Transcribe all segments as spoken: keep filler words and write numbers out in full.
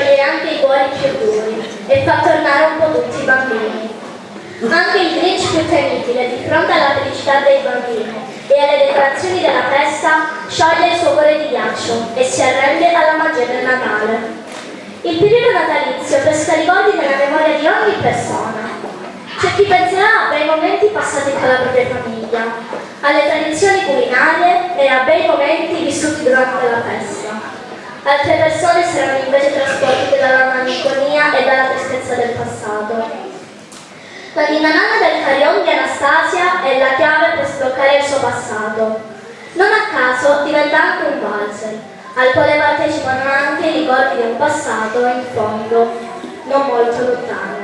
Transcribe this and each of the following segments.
scioglie anche i cuori più duri e fa tornare un po' tutti i bambini. Anche il Grinch più temibile, di fronte alla felicità dei bambini e alle decorazioni della festa, scioglie il suo cuore di ghiaccio e si arrende alla magia del Natale. Il periodo natalizio presta ricordi nella memoria di ogni persona. C'è chi penserà a bei momenti passati con la propria famiglia, alle tradizioni culinarie e a bei momenti vissuti durante la festa. Altre persone saranno invece trasportate dalla malinconia e dalla tristezza del passato. La ninna nanna del carillon di Anastasia è la chiave per sbloccare il suo passato. Non a caso diventa anche un valzer, al quale partecipano anche i ricordi di un passato in fondo non molto lontano.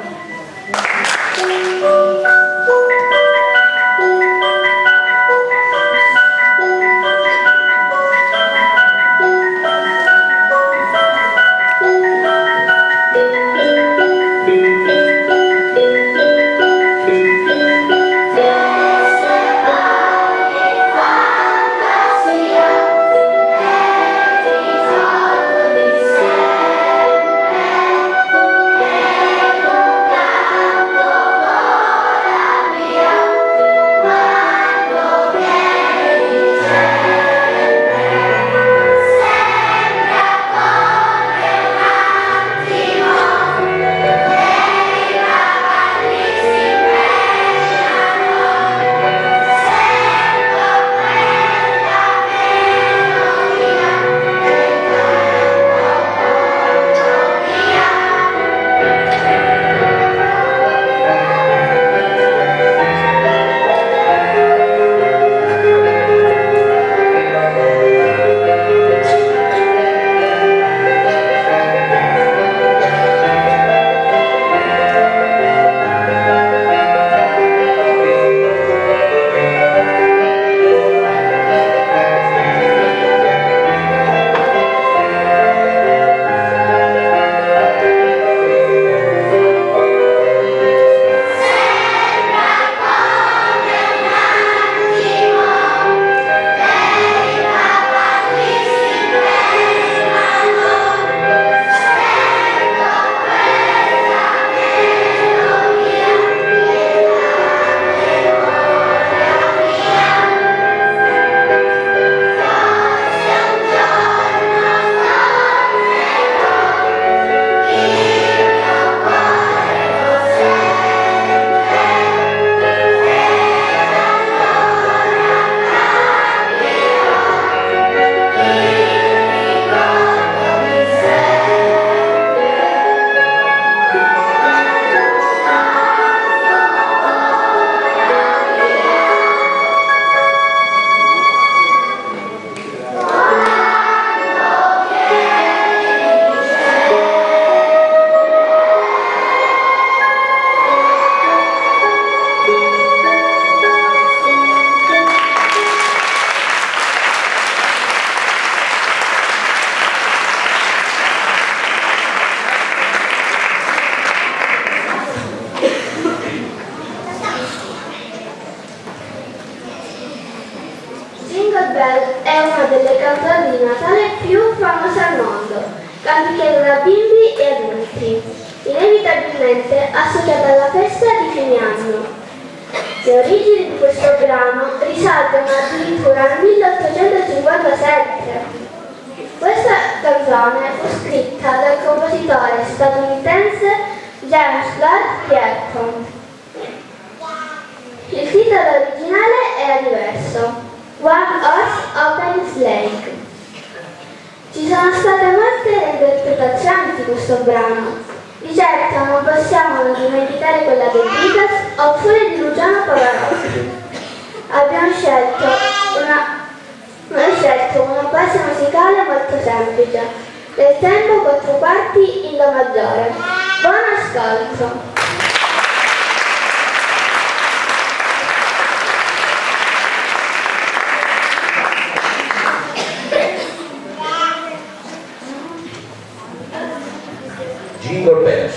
È una delle canzoni di Natale più famose al mondo, canticchiata da bimbi e adulti, inevitabilmente associata alla festa di fine anno. Le origini di questo brano risaltano addirittura al milleottocentocinquantasette. Questa canzone fu scritta dal compositore statunitense James Clark Pierpont. Il titolo originale era diverso: One Horse Open Sleigh. Ci sono state molte interpretazioni di questo brano. Di certo non possiamo non dimenticare quella dei Beatles oppure di Luciano Pavarotti. Abbiamo scelto una, una, scelto una base musicale molto semplice, del tempo quattro quarti in Do maggiore. Buon ascolto! Jingle Bells.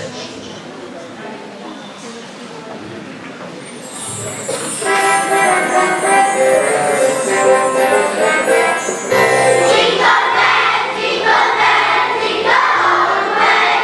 Jingle bells, jingle bells, jingle all the way.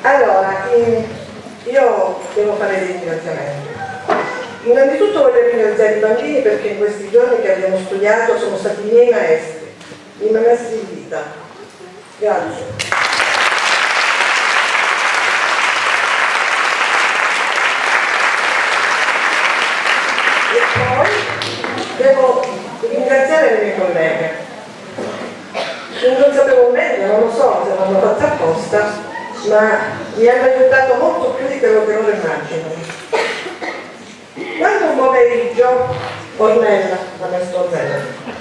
Allora, in, io devo fare dei ringraziamenti. Innanzitutto voglio ringraziare i bambini perché in questi giorni che abbiamo studiato sono stati i miei maestri, i miei maestri di vita. Grazie. Devo ringraziare le mie colleghe. Inconsapevolmente, non lo so se l'hanno fatta apposta, ma mi hanno aiutato molto più di quello che loro immaginano. Quando un pomeriggio, Ornella, la maestra Ornella,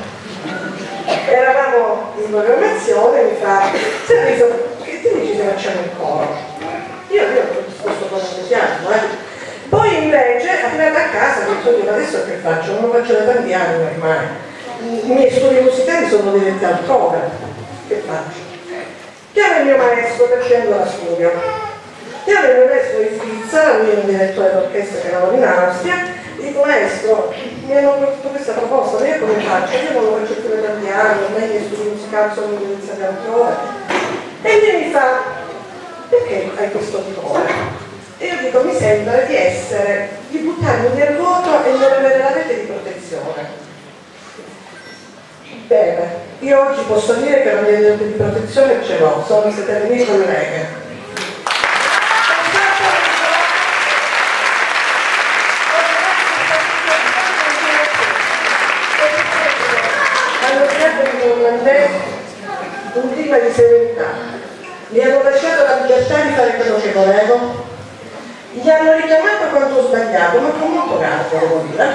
eravamo in programmazione, mi fa, Sergio, che ti dici se facciamo il coro? Io io ho risposto con entusiasmo, eh. Poi invece, arrivata a casa, mi sono detto, adesso che faccio? Non lo faccio da tanti anni ormai. I miei studi musicali sono diretti altrove. Che faccio? Chiamo il mio maestro perché ancora studio. Chiamo il mio maestro di Svizzera, lui è un direttore d'orchestra che lavora in Austria, e dico, maestro, mi hanno fatto questa proposta, ma io come faccio? Io non lo faccio più da tanti anni, ormai i miei studi musicali sono indirizzati altrove. E lui mi fa, perché hai questo timore? E io dico, mi sembra di essere, di buttarmi nel vuoto e non avere la rete di protezione. Bene, io oggi posso dire che la mia rete di protezione ce l'ho, sono state le mie colleghe. Hanno creato in me un clima di serenità, mi hanno lasciato la libertà di fare quello che volevo. Gli hanno richiamato quando ho sbagliato, ma con molto garbo, devo dire.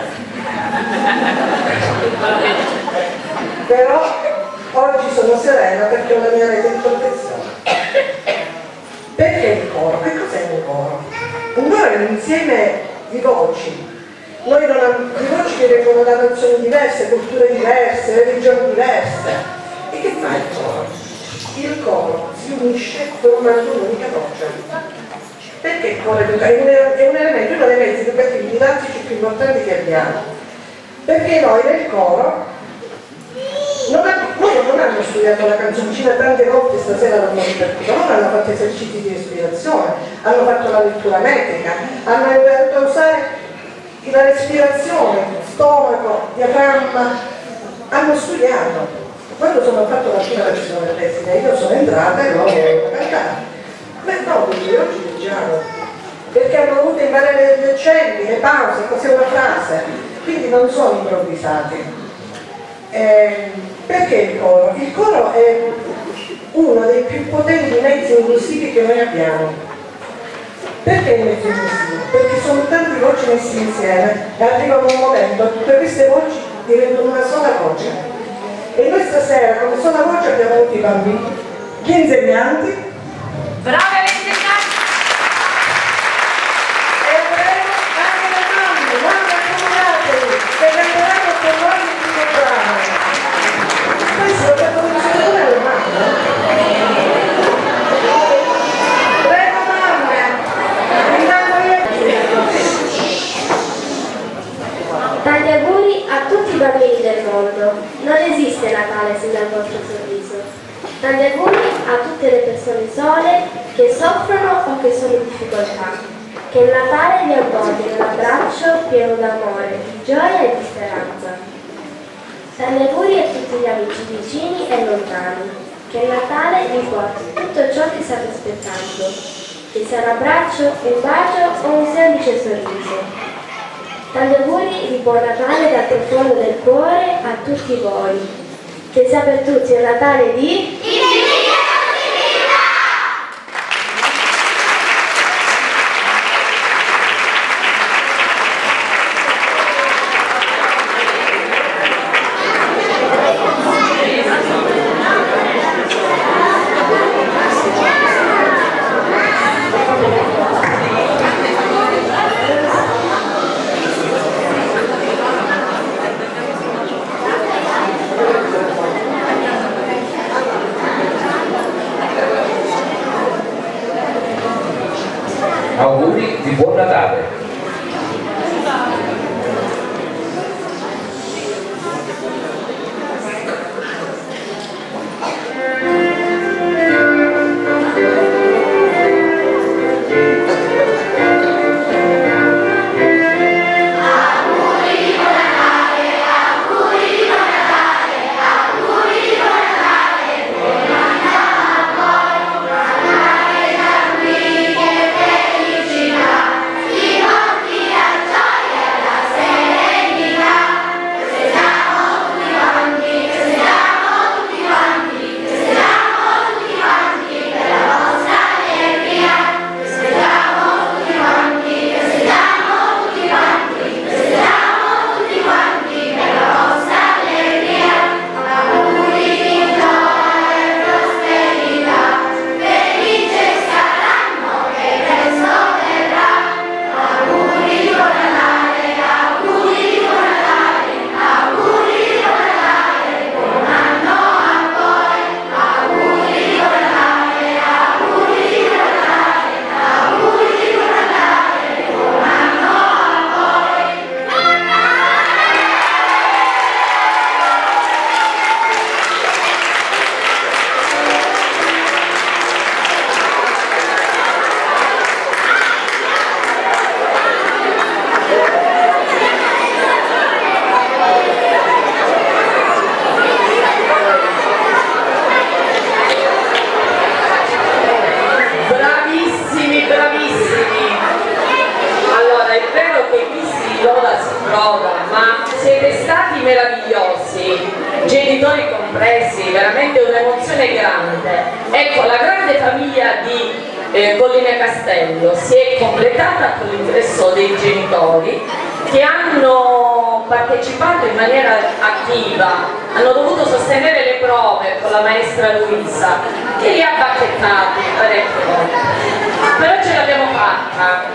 Però oggi sono serena perché ho la mia rete di protezione. Perché il coro? Che cos'è un coro? Un coro è un insieme di voci. Noi non abbiamo di voci che vengono da nazioni diverse, culture diverse, religioni diverse. E che fa il coro? Il coro si unisce formando un'unica voce. Perché il coro è un, è un elemento, uno dei mezzi educativi didattici più importanti che abbiamo. Perché noi nel coro non, ha, loro non hanno studiato la canzoncina tante volte, stasera l'hanno ripetuto, loro hanno fatto esercizi di respirazione, hanno fatto la lettura metrica, hanno imparato a usare la respirazione, stomaco, diaframma, hanno studiato. Quando sono fatto la prima versione dell'esine, io sono entrata e loro volevano cantare. Beh no, perché oggi leggiamo, perché hanno dovuto imparare gli accendi, le pause, cos'è una frase, quindi non sono improvvisati. Eh, perché il coro? Il coro è uno dei più potenti mezzi linguistici che noi abbiamo. Perché i mezzi linguistici? Perché sono tante voci messe insieme e arriva un momento che tutte queste voci diventano una sola voce. E noi stasera come sola voce abbiamo avuto i bambini, gli insegnanti. Brava insegnanti! E avremo anche le mamme, mamme accumulateli, che vengono con noi in tutto bravo. Questo lo devo dire pure alle mamme. Prego mamme, rimando io. Tanti auguri a tutti i bambini del mondo. Non esiste Natale senza il vostro sorriso. Tanti auguri a tutte le persone sole che soffrono o che sono in difficoltà. Che il Natale vi avvolga in un abbraccio pieno d'amore, di gioia e di speranza. Tanti auguri a tutti gli amici vicini e lontani. Che il Natale vi porti tutto ciò che state aspettando. Che sia un abbraccio, un bacio o un semplice sorriso. Tanti auguri di buon Natale dal profondo del cuore a tutti voi. Che sia per tutti un Natale di... Auguri di buon Natale. meravigliosi, genitori compresi, veramente un'emozione grande. Ecco, la grande famiglia di eh, Colline Castello si è completata con l'ingresso dei genitori che hanno partecipato in maniera attiva, hanno dovuto sostenere le prove con la maestra Luisa, che li ha bacchettati parecchie volte, però ce l'abbiamo fatta.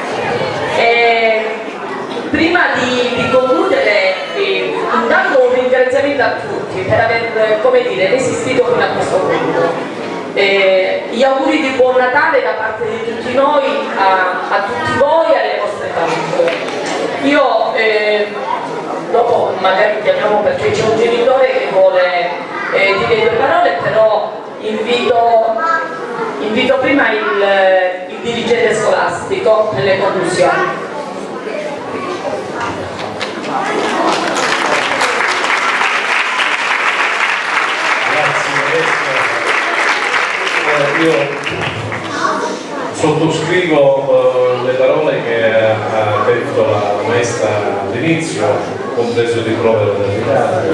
E prima di, di concludere, eh, dando un ringraziamento a tutti per aver, come dire, resistito fino a questo punto. Eh, gli auguri di buon Natale da parte di tutti noi a, a tutti voi e alle vostre famiglie. Io eh, dopo magari chiamiamo perché c'è un genitore che vuole eh, dire due parole, però invito, invito prima il, il dirigente scolastico nelle conclusioni. Io sottoscrivo uh, le parole che ha detto la maestra all'inizio, compreso di Provero dell'Italia.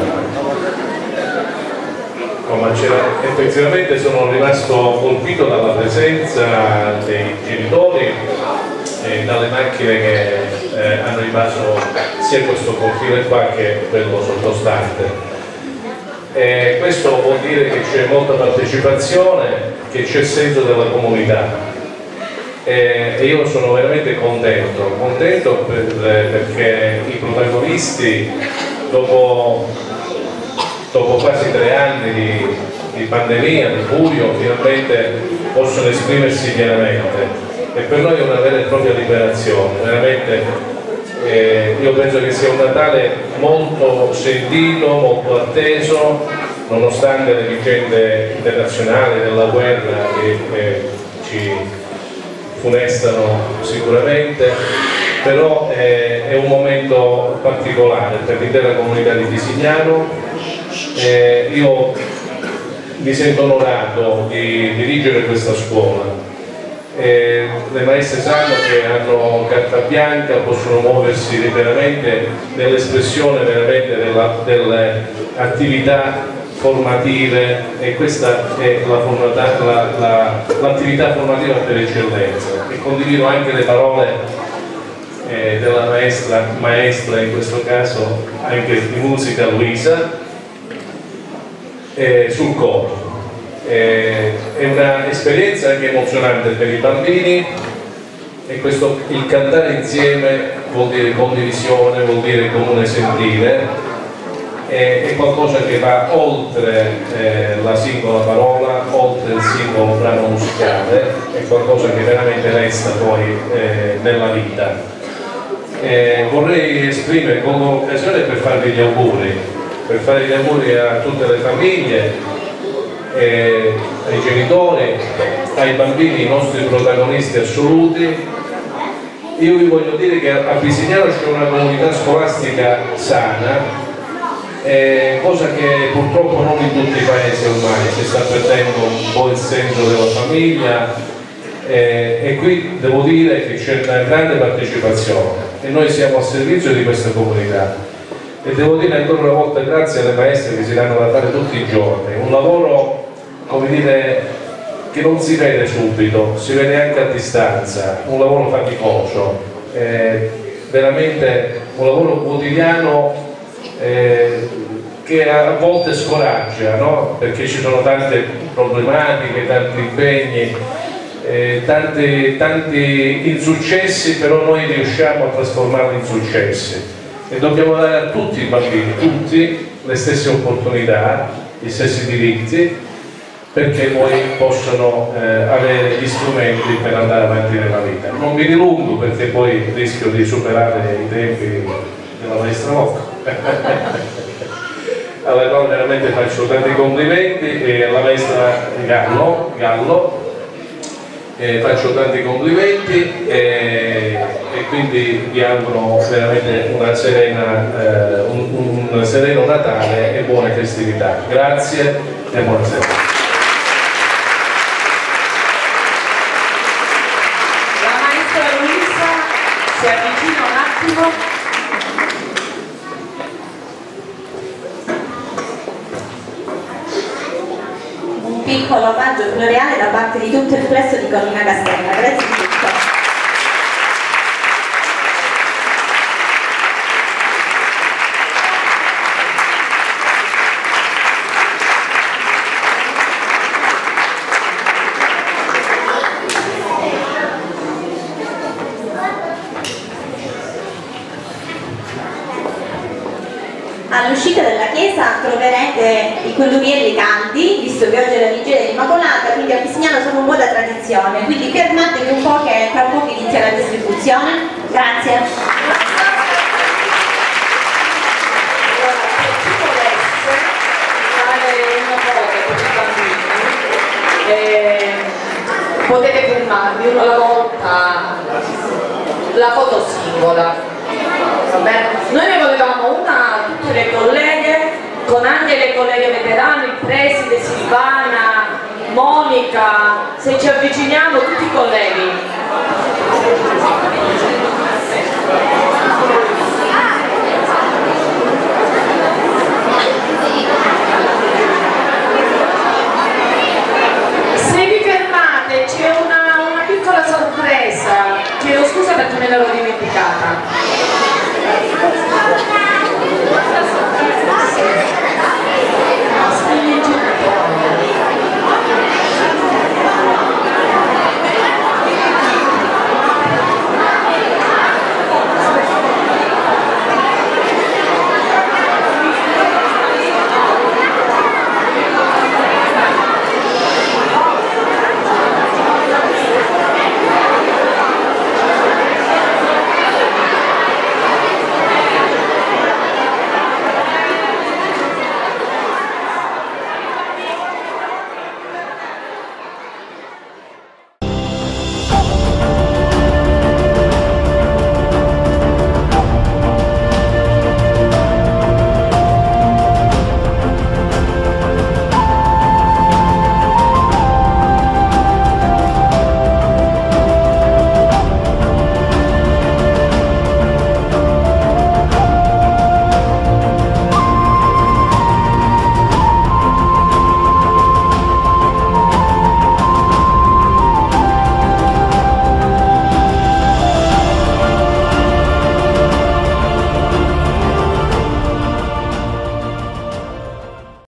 No, ma effettivamente sono rimasto colpito dalla presenza dei genitori e dalle macchine che eh, hanno invaso sia questo cortile qua che quello sottostante. E questo vuol dire che c'è molta partecipazione, che c'è senso della comunità e io sono veramente contento, contento per, perché i protagonisti dopo, dopo quasi tre anni di, di pandemia, di buio, finalmente possono esprimersi pienamente e per noi è una vera e propria liberazione, veramente. Eh, io penso che sia un Natale molto sentito, molto atteso, nonostante le vicende internazionali della guerra che eh, ci funestano sicuramente, però eh, è un momento particolare per l'intera comunità di Tisignano. Eh, io mi sento onorato di dirigere questa scuola. Eh, le maestre sanno che hanno carta bianca, possono muoversi liberamente nell'espressione veramente della, delle attività formative e questa è l'attività la, la, la, formativa per eccellenza e condivido anche le parole eh, della maestra, maestra in questo caso anche di musica Luisa eh, sul coro. Eh, è un'esperienza anche emozionante per i bambini e questo, il cantare insieme vuol dire condivisione, vuol dire comune sentire, è, è qualcosa che va oltre eh, la singola parola, oltre il singolo brano musicale, è qualcosa che veramente resta poi eh, nella vita. Eh, vorrei esprimere con l'occasione per farvi gli auguri, per fare gli auguri a tutte le famiglie, Eh, ai genitori, ai bambini, i nostri protagonisti assoluti. Io vi voglio dire che a Pisignano c'è una comunità scolastica sana, eh, cosa che purtroppo non in tutti i paesi ormai si sta perdendo un po' il senso della famiglia eh, e qui devo dire che c'è una grande partecipazione e noi siamo al servizio di questa comunità. E devo dire ancora una volta grazie alle maestre che si danno da fare tutti i giorni, un lavoro, come dire, che non si vede subito, si vede anche a distanza, un lavoro faticoso, eh, veramente un lavoro quotidiano eh, che a volte scoraggia, no? Perché ci sono tante problematiche, tanti impegni, eh, tanti, tanti insuccessi, però noi riusciamo a trasformarli in successi. E dobbiamo dare a tutti i bambini, tutti, le stesse opportunità, gli stessi diritti, perché poi possano eh, avere gli strumenti per andare avanti nella vita. Non mi dilungo perché poi rischio di superare i tempi della maestra Mocca. Alla quale veramente faccio tanti complimenti e alla maestra Gallo, Gallo Eh, faccio tanti complimenti e, e quindi vi auguro veramente una serena, eh, un, un sereno Natale e buone festività. Grazie e buonasera. La maestra Luisa si avvicina un attimo. piccolo omaggio floreale da parte di tutto il plesso di Collina Castella. Grazie di tutto. All'uscita dalla chiesa troverete i colluvielli caldi, visto che oggi è la vigilia dell'Immacolata, quindi a Pisignano sono un po' da tradizione, quindi fermatevi un po' che tra poco inizia la distribuzione. Grazie. Allora, per chi volesse fare una foto con i bambini, eh, potete filmarvi una alla volta la foto singola. Vabbè. Noi ne volevamo una a tutte le colleghe, con anche le colleghe veterane, il preside, Silvana, Monica, se ci avviciniamo tutti i colleghi. Se vi fermate c'è una, una piccola sorpresa, chiedo scusa perché me l'ero dimenticata.